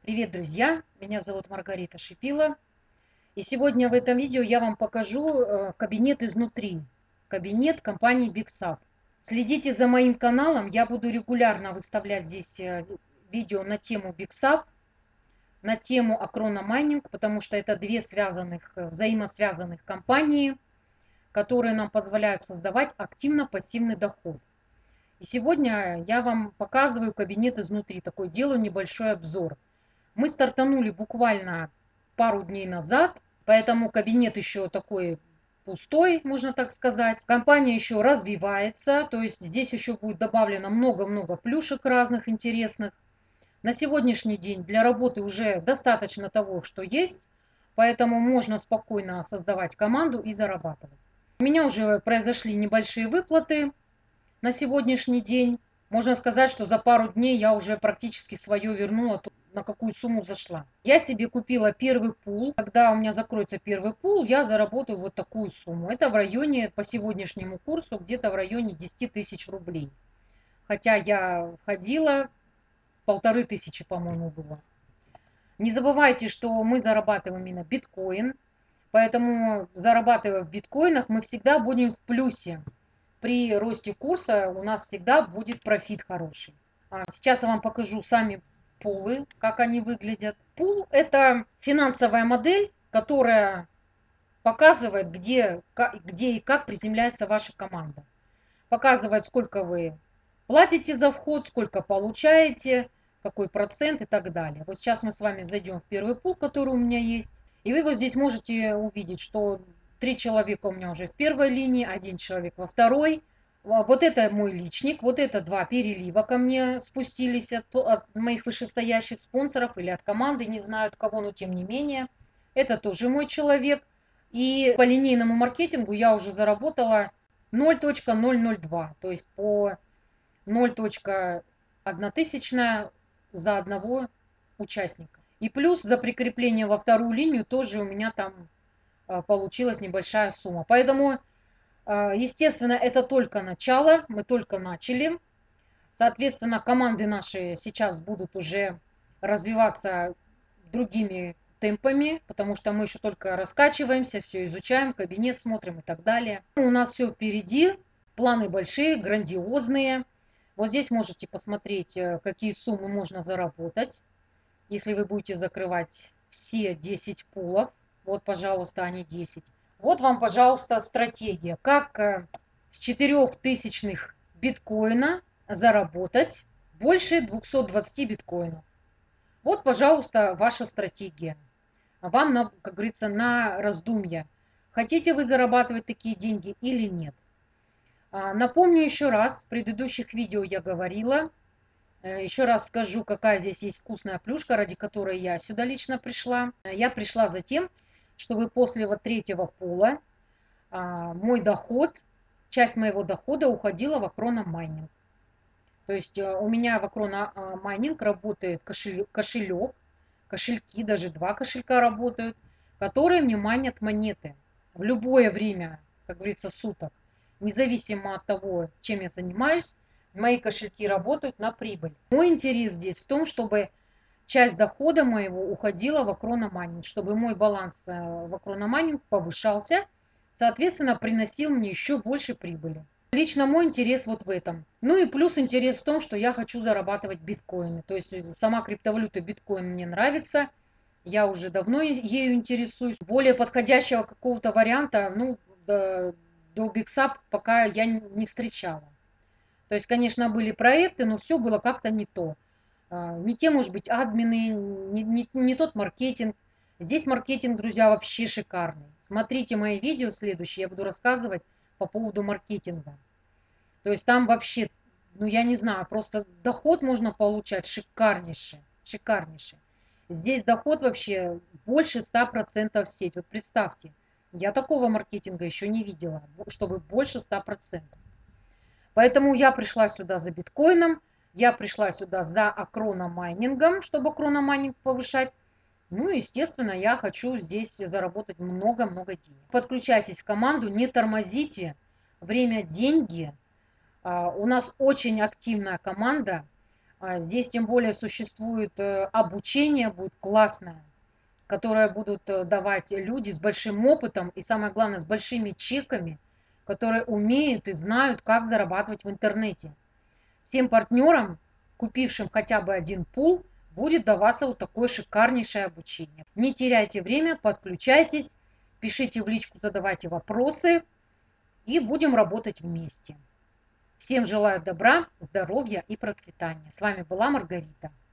Привет, друзья! Меня зовут Маргарита Шипила. И сегодня в этом видео я вам покажу кабинет изнутри. Кабинет компании BigSap. Следите за моим каналом. Я буду регулярно выставлять здесь видео на тему BigSap, на тему Acrona Mining, потому что это две взаимосвязанных компании, которые нам позволяют создавать активно-пассивный доход. И сегодня я вам показываю кабинет изнутри. Такой делаю небольшой обзор. Мы стартанули буквально пару дней назад, поэтому кабинет еще такой пустой, можно так сказать. Компания еще развивается, то есть здесь еще будет добавлено много-много плюшек разных интересных. На сегодняшний день для работы уже достаточно того, что есть, поэтому можно спокойно создавать команду и зарабатывать. У меня уже произошли небольшие выплаты на сегодняшний день. Можно сказать, что за пару дней я уже практически свое вернула, на какую сумму зашла. Я себе купила первый пул. Когда у меня закроется первый пул, я заработаю вот такую сумму. Это в районе, по сегодняшнему курсу, где-то в районе 10 тысяч рублей. Хотя я входила, 1500, по-моему, было. Не забывайте, что мы зарабатываем именно биткоин. Поэтому, зарабатывая в биткоинах, мы всегда будем в плюсе. При росте курса у нас всегда будет профит хороший. Сейчас я вам покажу сами пулы, как они выглядят. Пул – это финансовая модель, которая показывает, где и как приземляется ваша команда. Показывает, сколько вы платите за вход, сколько получаете, какой процент и так далее. Вот сейчас мы с вами зайдем в первый пул, который у меня есть. И вы вот здесь можете увидеть, что 3 человека у меня уже в первой линии, 1 человек во второй. Вот это мой личник, вот это 2 перелива ко мне спустились от моих вышестоящих спонсоров или от команды, не знаю от кого, но тем не менее. Это тоже мой человек. И по линейному маркетингу я уже заработала 0,002, то есть по 0,1 тысячная за одного участника. И плюс за прикрепление во вторую линию тоже у меня там получилась небольшая сумма. Поэтому, естественно, это только начало, мы только начали. Соответственно, команды наши сейчас будут уже развиваться другими темпами, потому что мы еще только раскачиваемся, все изучаем, кабинет смотрим и так далее. У нас все впереди, планы большие, грандиозные. Вот здесь можете посмотреть, какие суммы можно заработать, если вы будете закрывать все 10 пулов. Вот, пожалуйста, они 10. Вот вам, пожалуйста, стратегия, как с 4000 биткоина заработать больше 220 биткоинов. Вот, пожалуйста, ваша стратегия. Вам, как говорится, на раздумье. Хотите вы зарабатывать такие деньги или нет. Напомню еще раз, в предыдущих видео я говорила. Еще раз скажу, какая здесь есть вкусная плюшка, ради которой я сюда лично пришла. Я пришла за тем, чтобы после вот третьего пула мой доход, часть моего дохода уходила в Acrona Mining. То есть у меня в Acrona Mining работает кошелек, кошельки, даже 2 кошелька работают, которые мне майнят монеты в любое время, как говорится, суток. Независимо от того, чем я занимаюсь, мои кошельки работают на прибыль. Мой интерес здесь в том, чтобы часть дохода моего уходила в Acrona Mining, чтобы мой баланс в Acrona Mining повышался, соответственно, приносил мне еще больше прибыли. Лично мой интерес вот в этом. Ну и плюс интерес в том, что я хочу зарабатывать биткоины. То есть сама криптовалюта биткоин мне нравится. Я уже давно ею интересуюсь. Более подходящего какого-то варианта, ну, до BigSap пока я не встречала. То есть, конечно, были проекты, но все было как-то не то. Не те, может быть, админы, не тот маркетинг. Здесь маркетинг, друзья, вообще шикарный. Смотрите мои видео следующие, я буду рассказывать по поводу маркетинга. То есть там вообще, ну я не знаю, просто доход можно получать шикарнейший, шикарнейший. Здесь доход вообще больше 100% в сеть. Вот представьте, я такого маркетинга еще не видела, чтобы больше 100%. Поэтому я пришла сюда за биткоином, я пришла сюда за Acrona майнингом, чтобы Acrona майнинг повышать. Ну, естественно, я хочу здесь заработать много-много денег. Подключайтесь в команду, не тормозите. Время – деньги. У нас очень активная команда. Здесь тем более существует обучение, будет классное, которое будут давать люди с большим опытом и, самое главное, с большими чеками, которые умеют и знают, как зарабатывать в интернете. Всем партнерам, купившим хотя бы один пул, будет даваться вот такое шикарнейшее обучение. Не теряйте время, подключайтесь, пишите в личку, задавайте вопросы и будем работать вместе. Всем желаю добра, здоровья и процветания. С вами была Маргарита.